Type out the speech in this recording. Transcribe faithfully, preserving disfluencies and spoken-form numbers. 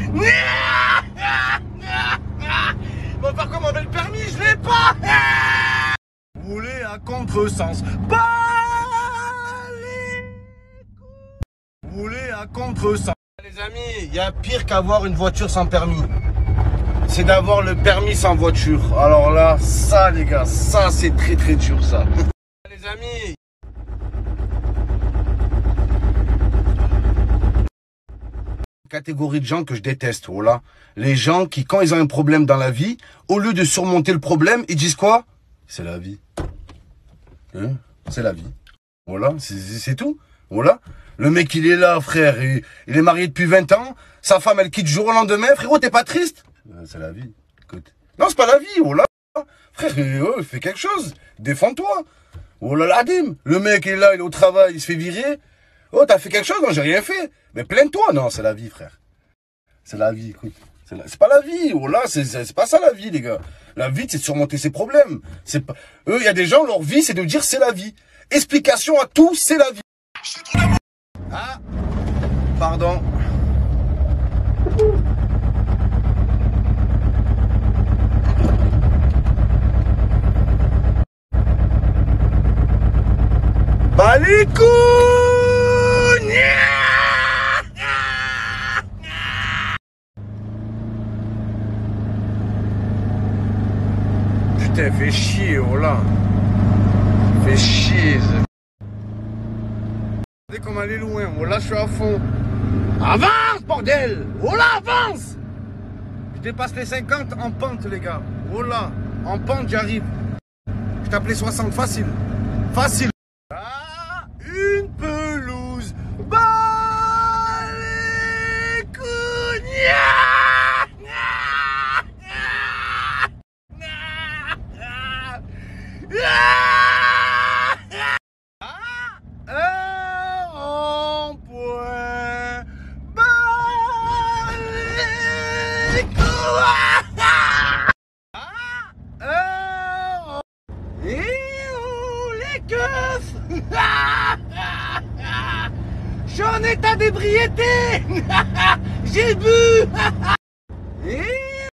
Bon, par contre, mon bel permis, je l'ai pas. Rouler à contresens. Pas les couilles. Rouler à contresens. Les amis, il y a pire qu'avoir une voiture sans permis. C'est d'avoir le permis sans voiture. Alors là, ça les gars, ça c'est très très dur ça. Les amis. Catégorie de gens que je déteste, voilà. Les gens qui, quand ils ont un problème dans la vie, au lieu de surmonter le problème, ils disent quoi? C'est la vie. Hein? C'est la vie. Voilà, c'est tout. Voilà. Le mec, il est là, frère. Il, il est marié depuis vingt ans. Sa femme, elle quitte du jour au lendemain. Frérot, t'es pas triste? C'est la vie. Écoute. Non, c'est pas la vie. Voilà. Frère, euh, fais quelque chose. Défends-toi. Oh là là, dim. Le mec, il est là, il est au travail, il se fait virer. Oh, t'as fait quelque chose? Non, j'ai rien fait. Mais plains-toi. Non, c'est la vie, frère. C'est la vie, écoute. C'est pas la vie. Oh là, c'est pas ça la vie, les gars. La vie, c'est de surmonter ses problèmes. C'est pas... Eux, il y a des gens, leur vie, c'est de dire c'est la vie. Explication à tout, c'est la vie. Ah, pardon. Bah les couilles. Putain, fait chier, oh là. Fait chier. Regardez comme elle est loin, oh là je suis à fond. Avance, bordel. Oh là, avance. Je dépasse les cinquante en pente, les gars. Oh là, en pente, j'arrive. Je t'appelais soixante, facile. Facile. Ah, une pelouse. Bah les couilles. Je suis en état d'ébriété. J'ai bu.